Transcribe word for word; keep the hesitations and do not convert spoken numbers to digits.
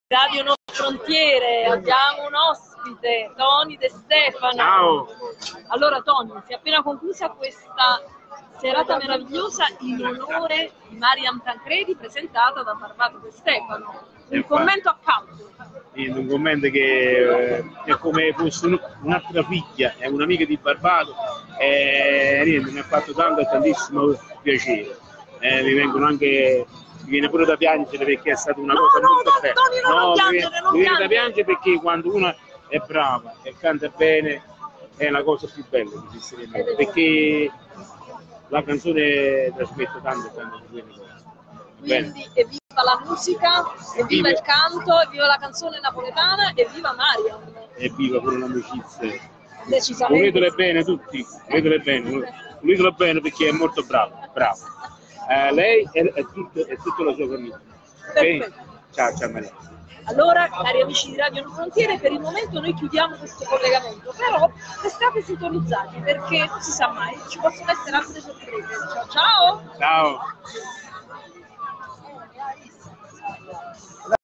Radio No Frontiere, abbiamo un ospite, Tony De Stefano. Ciao! Allora Tony, si è appena conclusa questa serata meravigliosa in onore di Mariam Tancredi, presentata da Barbato De Stefano. Un E commento a caldo. Un commento che eh, è come fosse un, un'altra figlia, è un'amica di Barbato e niente, mi ha fatto tanto e tantissimo piacere. Eh, mi vengono anche, mi viene pure da piangere perché è stata una No, cosa no, molto no, bella. Tony, no, non mi piangere, viene, non mi viene da piangere. piangere perché quando una è brava e canta bene è la cosa più bella che esiste nel mondo, perché la canzone trasmette tanto e tanto di quelle cose. Quindi evviva la musica, evviva il canto, evviva la canzone napoletana, evviva Mariam. Evviva pure l'amicizia. Decisamente. Voletele bene tutti, voletele bene, voletele bene perché è molto brava, brava. Eh, lei e, e, tutto, e tutta la sua famiglia. Okay? Ciao, ciao Maria. Allora, cari amici di Radio No Frontiere, per il momento noi chiudiamo questo collegamento, però restate sintonizzati perché non si sa mai, ci possono essere altre sorprese. Ciao ciao! Ciao!